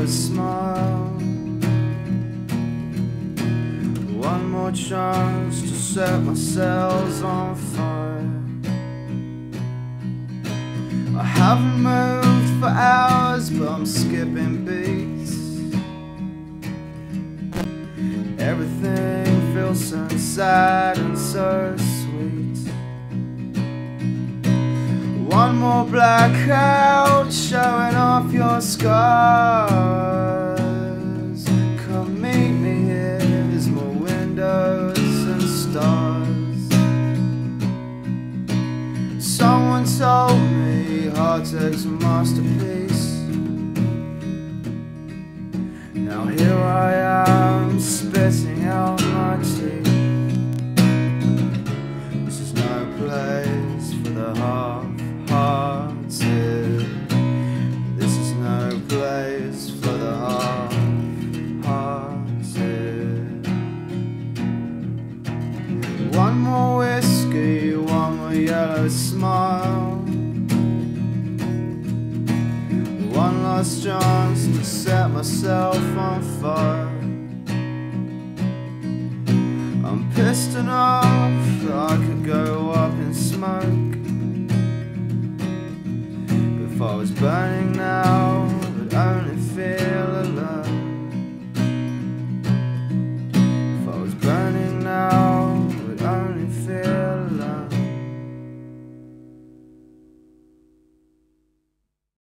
smile. One more chance to set my sails on fire. I haven't moved for hours, but I'm skipping beats. Everything feels so sad and so sweet. One more blackout showing off your scars. Come meet me here, there's more windows and stars. Someone told me heartache's a masterpiece. Now here I am, spitting out my teeth. This is no place for the half-hearted. This is no place for the half-hearted. One more whiskey, one more yellow smile. One last chance to set myself on fire. I'm pissed enough that I could go up in smoke. If I was burning now, but only